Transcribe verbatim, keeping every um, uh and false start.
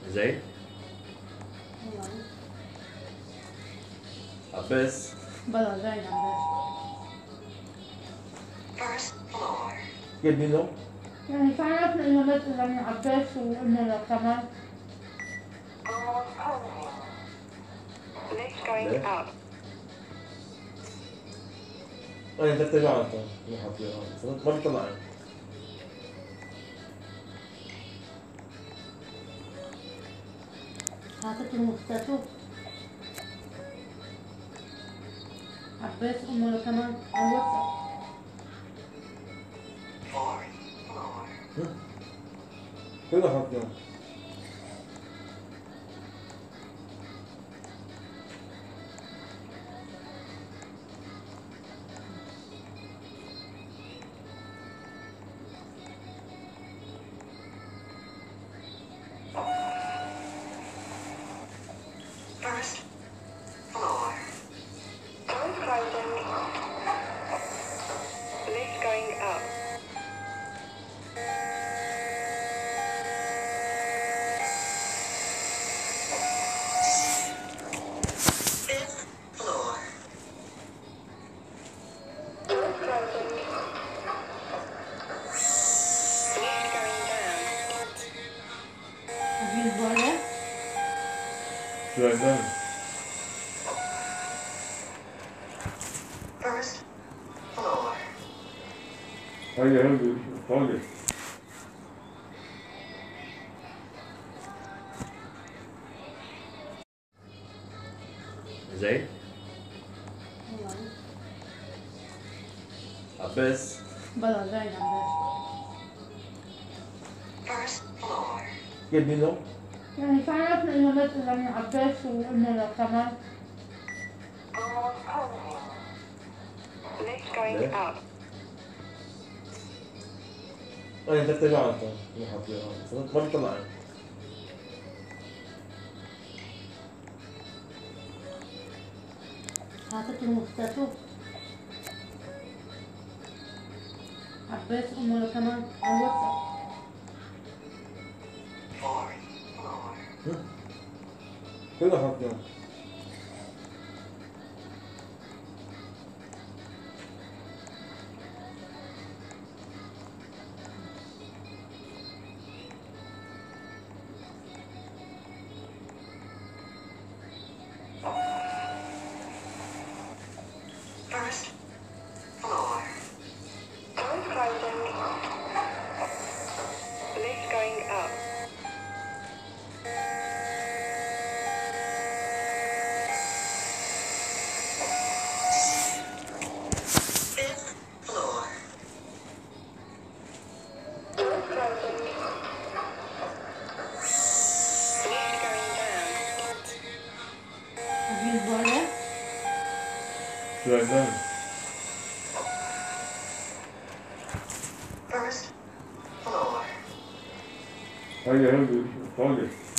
زين. عباس. بلا زين عباس. First floor. جيب منه. يعني تعرفنا انه مثلا من عباس وانه كمان. Lift going up. انا انت بترجع انت ما حاطيها ما بيطلع عين. حاطط المستاتو. عباس امه كمان على الواتساب. Fourth floor. كلها حاطيها. First floor. Door closing. Lift going up. Fifth floor. Door closing. Lift going down. هجيب بولا. شو عندنا؟ First floor. هيا هيا طالع. زين. عباس. بلا زين عباس. First floor. جيب منه. يعني تعرفنا انه مثلا من عباس وانه كمان. Lift going up. انا انت بترجع انت ما حاطيها ما بيطلع عين. حاطط المستاتو. عباس امه كمان على الواتساب. Fourth floor. كلها حاطيها. First floor. Door closing. Lift going up. Fifth floor. Door closing. Lift going down. هجيب بولا. شو عندنا؟ First floor. هيا هيا طالع.